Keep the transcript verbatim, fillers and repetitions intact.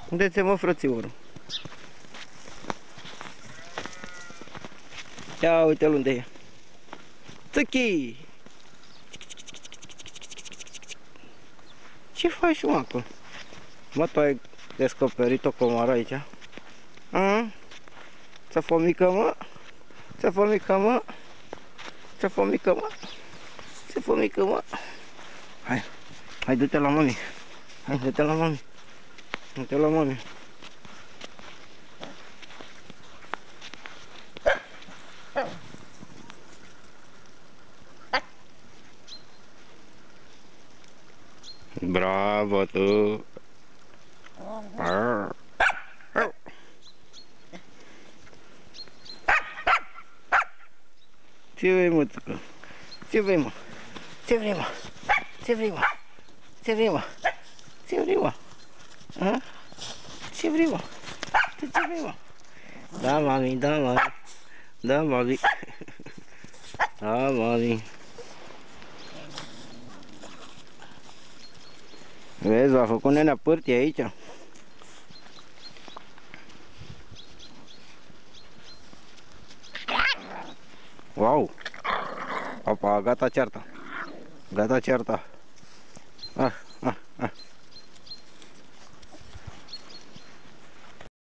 Unde ți-e, mă, frățiorul? Ia uite-l unde e. Țăchi! Ce faci, mă, acolo? Mă, tu ai descoperit o comoară aici? A? Ți-a fomică, mă? Ți-a fomică, mă? Ți-a fomică, mă? Ți-a fomică, mă? Hai, hai, du-te la mami. Hai, du-te la mami. Du-te la mami. Bravo, tu! Arr. Arr. Ce vrei, mă, țucă? Ce vrei, mă? Ce vrei, mă? Ce vrei, mă? Ce vrei, mă? Ce vrei, mă? A? Ce vrei, mă? Tu ce vrei, mă? Da, mami, da, mami. Da, mami. Da, mami. Vezi, a făcut nenea pârtie aici. Wow! Opa, gata cearta. Gata cearta. Ah.